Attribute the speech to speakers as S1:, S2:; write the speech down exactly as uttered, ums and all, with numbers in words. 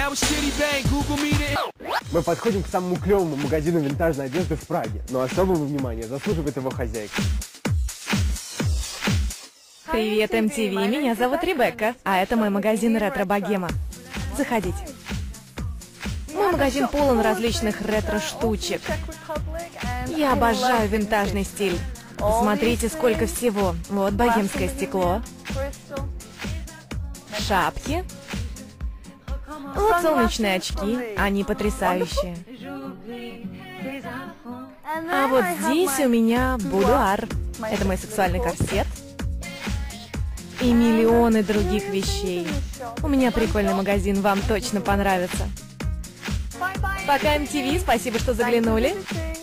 S1: Мы подходим к самому клевому магазину винтажной одежды в Праге, но особого внимания заслуживает его хозяйка.
S2: Привет, эм ти ви, меня зовут Ребекка, а это мой магазин ретро-богема. Заходите. Мой магазин полон различных ретро-штучек. Я обожаю винтажный стиль. Посмотрите, сколько всего. Вот богемское стекло. Шапки. Вот солнечные очки. Они потрясающие. А вот здесь у меня будуар. Это мой сексуальный корсет. И миллионы других вещей. У меня прикольный магазин, вам точно понравится. Пока, эм ти ви, спасибо, что заглянули.